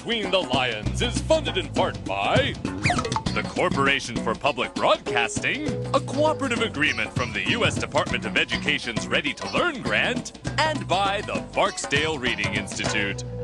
Between the Lions is funded in part by the Corporation for Public Broadcasting, a cooperative agreement from the U.S. Department of Education's Ready to Learn grant, and by the Barksdale Reading Institute.